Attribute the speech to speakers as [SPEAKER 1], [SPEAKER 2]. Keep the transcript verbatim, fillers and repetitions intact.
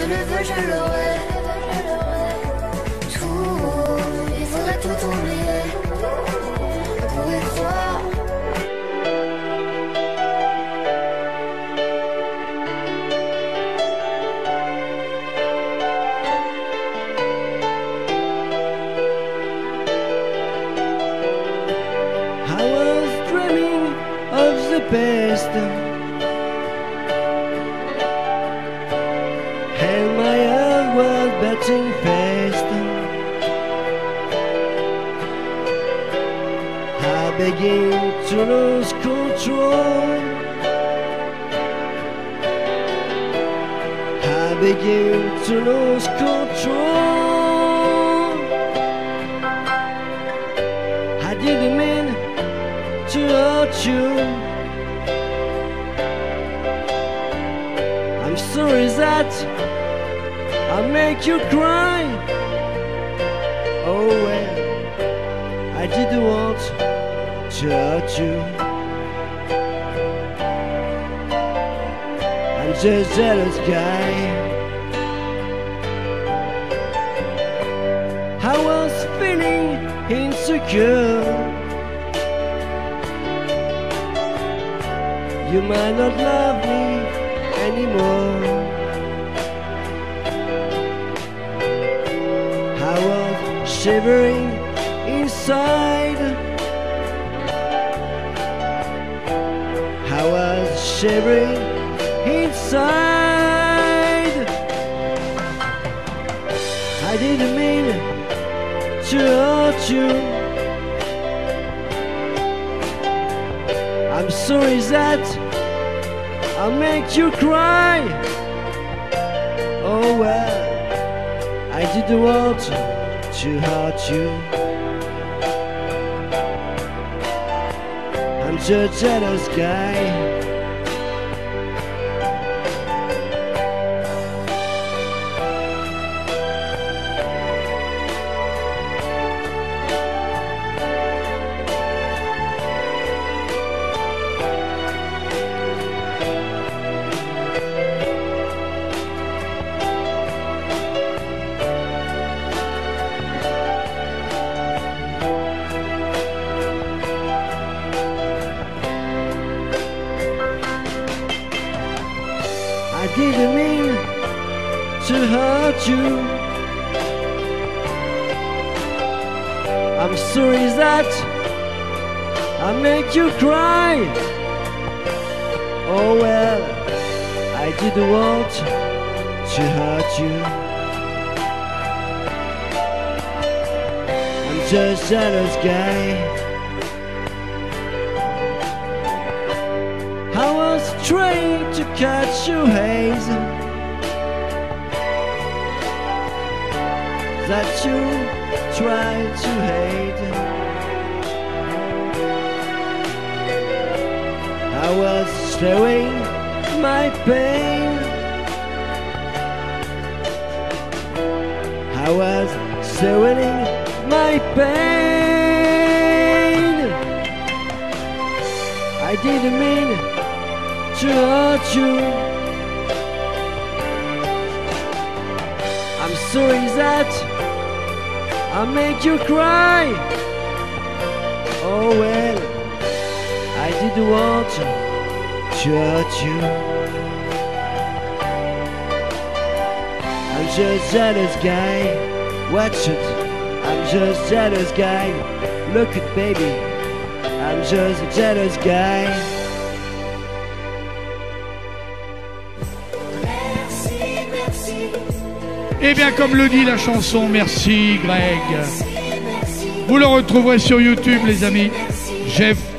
[SPEAKER 1] le veux, je l'aurai. Tout, il faudrait tout oublier pour y croire.
[SPEAKER 2] I was dreaming of the best, and my heart was beating fast. I began to lose control. I began to lose control. I didn't mean to hurt you. I'm sorry that I make you cry. Oh well, I didn't want to hurt you. I'm just a jealous guy. I was feeling insecure. You might not love me anymore. I was shivering inside. I was shivering inside. I didn't mean to hurt you. I'm sorry that I make you cry. Oh well, I didn't want to hurt you. I'm just a jealous guy. I didn't mean to hurt you. I'm sorry that I make you cry. Oh well, I didn't want to hurt you. I'm just a jealous guy. I was trying to catch your haze that you tried to hate. I was showing my pain. I was showing my pain. I didn't mean to hurt you. I'm sorry that I make you cry. Oh well, I didn't want to hurt you. I'm just a jealous guy. Watch it, I'm just a jealous guy. Look it baby, I'm just a jealous guy.
[SPEAKER 3] Et bien comme le dit la chanson, merci Greg. Vous le retrouverez sur YouTube les amis. Jeff